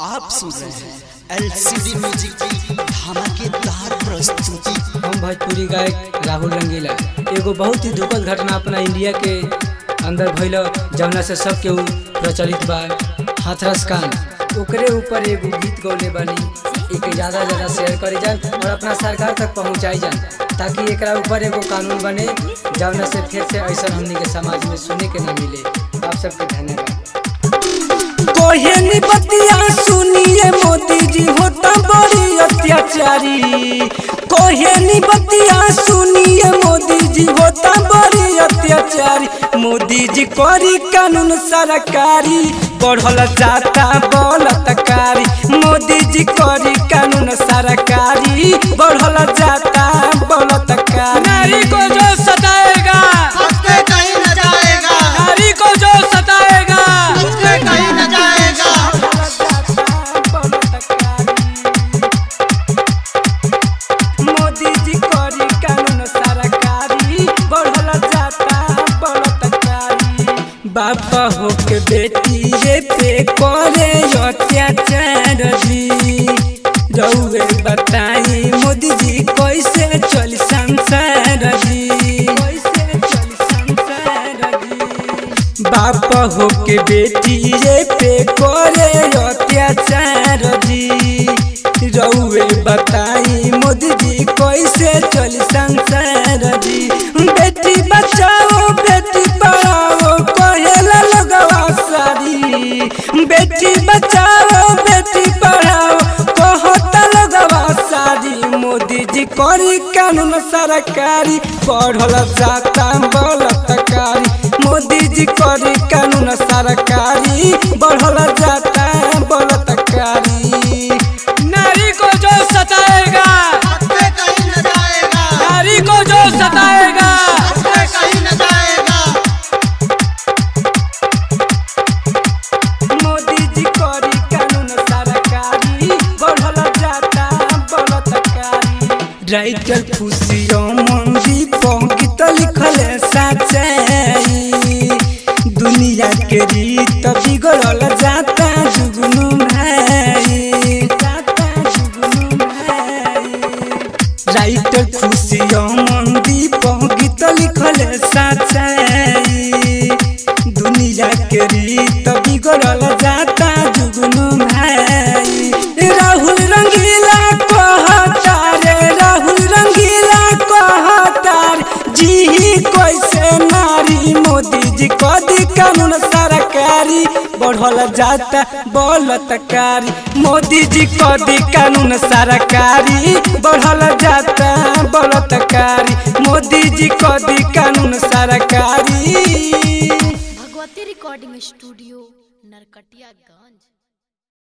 आप सुन रहे हैं एलसीडी म्यूजिक की धमाकेदार प्रस्तुति। हम भोजपुरी गायक राहुल रंगीला। एगो बहुत ही दुखद घटना अपना इंडिया के अंदर भइल जौना से सब केहू प्रचलित बा। हाथरस कांड ओकरे ऊपर एगो गीत गौले बानी। एक ज़्यादा शेयर करी जान और अपना सरकार तक पहुँचाई जान ताकि एकरा ऊपर एगो कानून बने जौना से फिर से ऐसा हमनी के समाज में सुने के न मिले। आप सबके धन्यवाद। कोहेनी बतिया सुनिए मोदी जी होता बड़ी अत्याचारी। कोहेनी बतिया सुनिए मोदी जी होता बड़ी अत्याचारी। मोदी जी करी कानून सरकारी बढ़ल जाता बलात्कारी। मोदी जी करी कानून सरकारी बढ़ल जाता बलात्कारी। नारी को जो सताएगा उसके कहीं न जाएगा, नारी को जो सताएगा उसके कहीं न जाएगा। मोदी जी करी कानून सरकारी बढ़ल जाता बलात्कारी। बापा हो के बेटी रे पे करे अत्याचार जी। रउए बताई मोदी जी कैसे चली संसार जी, कैसे चली संसार जी। बाप हो के बेटी रे पे करे अत्याचार जी। रउए बताई मोदी जी कैसे चली संसार जी। बेटी बचाओ बेटी पढ़ाओ कहेला लगवा सारी। बेटी बचाओ बेटी पढ़ाओ कहता लगवा सारी। मोदी जी करी कानून सरकारी बढ़ल जाता बलात्कारी। मोदी जी करी कानून सरकारी बढ़ल जाता बलात्कारी। नारी को जो सताएगा, उसके कहीं न जाएगा, नारी को जो सताएगा उसके कहीं न जाएगा। मोदी जी करी कानून सरकारी बढ़ल जाता बलात्कारी। राइटर खुशियों मंदी गीत लिखल सच्चाई। दुनिया के रीत बिगड़ल जाता जुगनू भाई, जाता जुगनू भाई। राइटर खुशियों मंदी गीत लिखल सच्चाई। दुनिया के रीत बिगड़ल जाता जुगनू भाई। राहुल रंगीला कहता रे, राहुल रंगीला कहता जी कैसे नारी। मोदी जी कदी कानून सरकारी बढ़ल जाता बलात्कारी। मोदी जी कदी कानून सरकारी बढ़ल जाता बलात्कारी। मोदी जी कदी कानून सरकारी। Bhagwati recording studio Narkatiaganj.